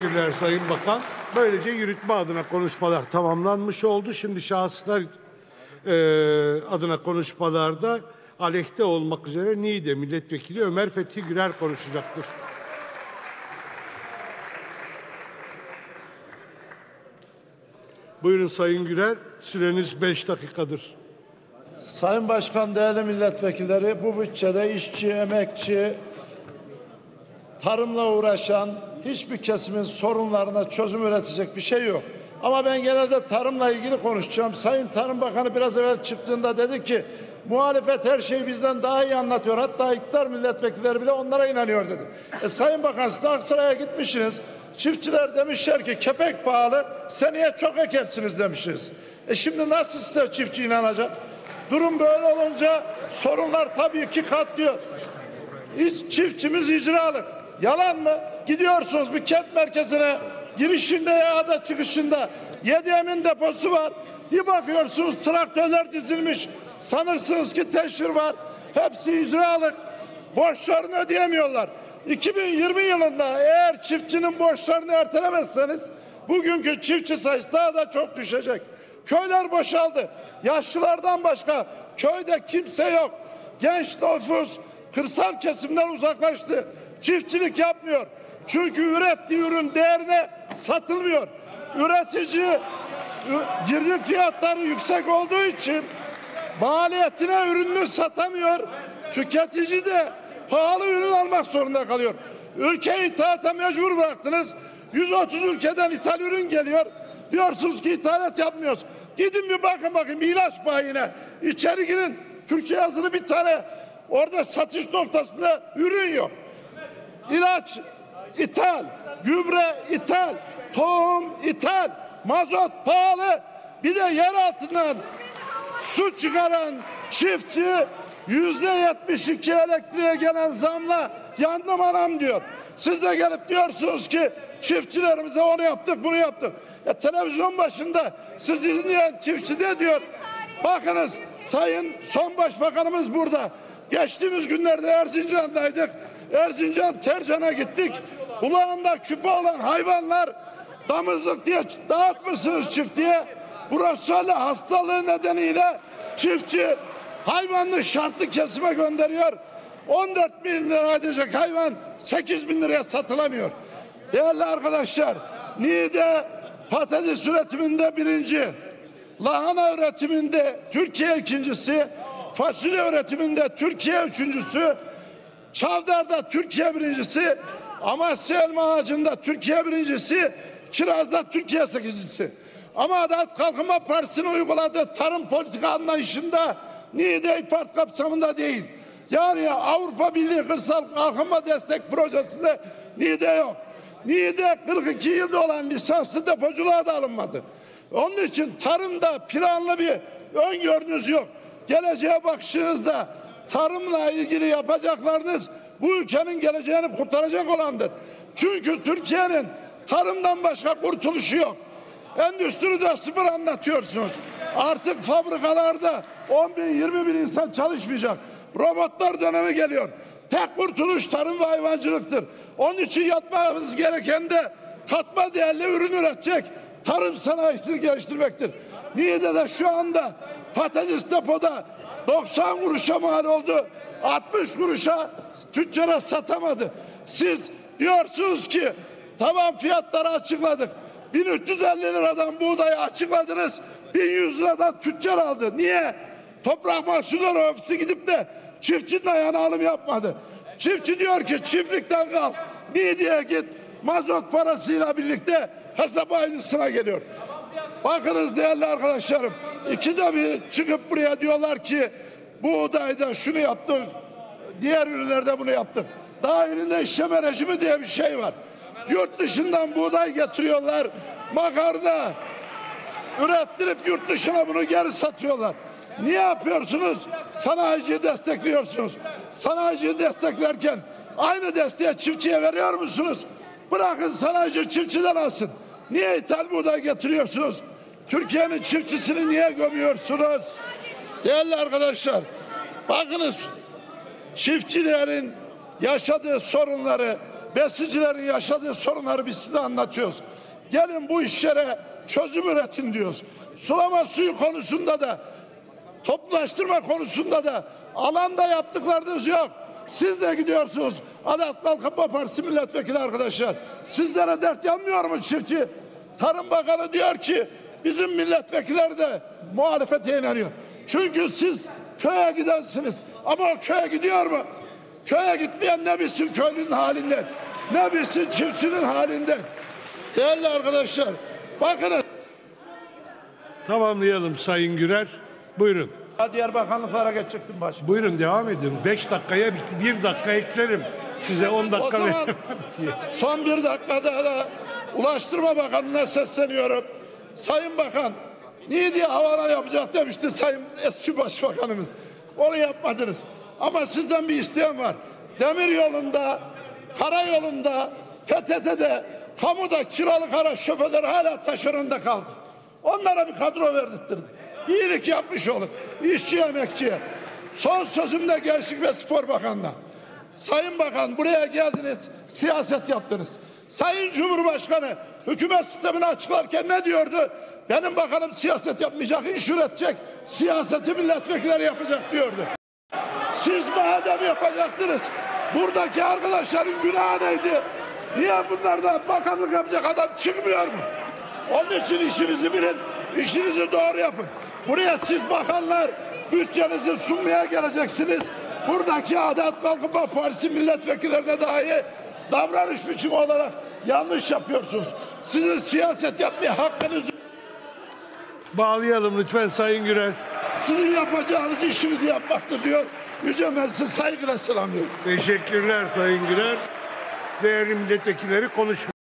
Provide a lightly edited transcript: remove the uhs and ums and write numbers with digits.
Teşekkürler Sayın Bakan. Böylece yürütme adına konuşmalar tamamlanmış oldu. Şimdi şahıslar adına konuşmalarda aleyhte olmak üzere Niğde Milletvekili Ömer Fethi Gürer konuşacaktır. Buyurun Sayın Gürer, süreniz 5 dakikadır. Sayın Başkan, değerli milletvekilleri, bu bütçede işçi, emekçi, tarımla uğraşan hiçbir kesimin sorunlarına çözüm üretecek bir şey yok. Ama ben genelde tarımla ilgili konuşacağım. Sayın Tarım Bakanı biraz evvel çıktığında dedi ki muhalefet her şeyi bizden daha iyi anlatıyor. Hatta iktidar milletvekilleri bile onlara inanıyor dedi. Sayın Bakan, siz Aksaray'a gitmişsiniz. Çiftçiler demişler ki kepek pahalı, seneye çok ekersiniz demişiz. Şimdi nasıl size çiftçi inanacak? Durum böyle olunca sorunlar tabii ki katlıyor. Çiftçimiz icralık. Yalan mı? Gidiyorsunuz bir kent merkezine, girişinde ya da çıkışında YDM'in deposu var. Bir bakıyorsunuz traktörler dizilmiş. Sanırsınız ki teşhir var. Hepsi icralık. Borçlarını ödeyemiyorlar. 2020 yılında eğer çiftçinin borçlarını ertelemezseniz bugünkü çiftçi sayısı daha da çok düşecek. Köyler boşaldı. Yaşlılardan başka köyde kimse yok. Genç nüfus kırsal kesimden uzaklaştı. Çiftçilik yapmıyor. Çünkü ürettiği ürün değerine satılmıyor. Üretici girdi fiyatları yüksek olduğu için maliyetine ürününü satamıyor. Tüketici de pahalı ürün almak zorunda kalıyor. Ülkeyi ithata mecbur bıraktınız. 130 ülkeden ithal ürün geliyor. Diyorsunuz ki ithalat yapmıyoruz. Gidin bir bakın ilaç bayine. İçeri girin. Türkiye yazılı bir tane orada satış noktasında ürün yok. İlaç ithal, gübre ithal, tohum ithal, mazot pahalı. Bir de yer altından su çıkaran çiftçi %72 elektriğe gelen zamla yandım anam diyor. Siz de gelip diyorsunuz ki çiftçilerimize onu yaptık bunu yaptık. Televizyon başında siz izleyen çiftçi de diyor. Bakınız Sayın Son Başbakanımız burada. Geçtiğimiz günlerde Erzincan'daydık. Erzincan Tercan'a gittik. Kulağında küpe olan hayvanlar damızlık diye dağıtmışsınız çiftliğe. Brusella hastalığı nedeniyle çiftçi hayvanını şartlı kesime gönderiyor. 14 bin lira edecek hayvan 8 bin liraya satılamıyor. Değerli arkadaşlar, Niğde patates üretiminde birinci, lahana üretiminde Türkiye ikincisi, fasulye üretiminde Türkiye üçüncüsü, Çavdar'da Türkiye birincisi, Amasya elma ağacında Türkiye birincisi, Kiraz'da Türkiye sekizincisi. Ama Adalet Kalkınma Partisi'nin uyguladığı tarım politika anlayışında Niğde İPART kapsamında değil. Yani Avrupa Birliği Kırsal Kalkınma Destek Projesi'nde Niğde yok. Niğde 42 yılda olan lisanslı depoculuğa da alınmadı. Onun için tarımda planlı bir öngörünüz yok. Geleceğe bakışınızda tarımla ilgili yapacaklarınız bu ülkenin geleceğini kurtaracak olandır. Çünkü Türkiye'nin tarımdan başka kurtuluşu yok. Endüstride sıfır anlatıyorsunuz. Artık fabrikalarda 10 bin 20 bin insan çalışmayacak. Robotlar dönemi geliyor. Tek kurtuluş tarım ve hayvancılıktır. Onun için yapmamız gereken de katma değerli ürün üretecek tarım sanayisini geliştirmektir. Niğde'de şu anda patates depoda 90 kuruşa mal oldu. 60 kuruşa tüccara satamadı. Siz diyorsunuz ki tamam fiyatları açıkladık. 1350 liradan buğdayı açıkladınız. 1100 liradan tüccar aldı. Niye? Toprak Mahsulleri Ofisi gidip de çiftçinin ayağına alım yapmadı. Çiftçi diyor ki çiftlikten kal. Niğde'ye git. Mazot parasıyla birlikte hesap aynısına geliyor. Bakınız değerli arkadaşlarım. İkide bir çıkıp buraya diyorlar ki buğdayda şunu yaptık. Diğer ürünlerde bunu yaptık. Daha elinde işleme rejimi diye bir şey var. Yurt dışından buğday getiriyorlar. Makarna ürettirip yurt dışına bunu geri satıyorlar. Niye yapıyorsunuz? Sanayiciyi destekliyorsunuz. Sanayiciyi desteklerken aynı desteği çiftçiye veriyor musunuz? Bırakın sanayici çiftçiden alsın. Niye ithal buğday getiriyorsunuz? Türkiye'nin çiftçisini niye gömüyorsunuz? Değerli arkadaşlar, bakınız çiftçilerin yaşadığı sorunları besicilerin yaşadığı sorunları biz size anlatıyoruz. Gelin bu işlere çözüm üretin diyoruz. Sulama suyu konusunda da, toplulaştırma konusunda da alanda yaptıklarınız yok. Siz de gidiyorsunuz. Adalet Kalkınma Partisi milletvekili arkadaşlar. Sizlere dert yanmıyor mu çiftçi? Tarım Bakanı diyor ki bizim milletvekilleri de muhalefete inanıyor. Çünkü siz köye gidensiniz. Ama o köye gidiyor mu? Köye gitmeyen ne bilsin köylünün halinden, ne bilsin çiftçinin halinden. Değerli arkadaşlar, bakın. Tamamlayalım Sayın Gürer. Buyurun. Diğer bakanlıklara geçecektim başım. Buyurun devam edin. 5 dakikaya 1 dakika eklerim. Size 10 dakika O zaman veririm diye. son 1 dakikada da Ulaştırma Bakanı'na sesleniyorum. Sayın Bakan, niye diye havaalanı yapacak demişti Sayın eski Başbakanımız. Onu yapmadınız. Ama sizden bir isteğim var. Demir yolunda, karayolunda, PTT'de, kamuda kiralık araç şoförleri hala taşeronda kaldı. Onlara bir kadro verdirttirdik. İyilik yapmış olun. İşçi emekçiye. Son sözümde Gençlik ve Spor Bakanı'na. Sayın Bakan buraya geldiniz, siyaset yaptınız. Sayın Cumhurbaşkanı hükümet sistemini açıklarken ne diyordu? Benim bakanım siyaset yapmayacak, iş üretecek, siyaseti milletvekilleri yapacak diyordu. Siz madem yapacaktınız, buradaki arkadaşların günahı neydi? Niye bunlardan bakanlık yapacak adam çıkmıyor mu? Onun için işinizi bilin, işinizi doğru yapın. Buraya siz bakanlar bütçenizi sunmaya geleceksiniz. Buradaki Adalet Kalkınma Partisi milletvekillerine dahi davranış biçimi olarak yanlış yapıyorsunuz. Sizin siyaset yapmaya hakkınız yok. Bağlayalım lütfen Sayın Gürer. Sizin yapacağınız işinizi yapmaktır diyor. Yüce Meclis'i saygıyla selamlıyorum. Teşekkürler Sayın Gürer. Değerli milletvekilleri konuşma.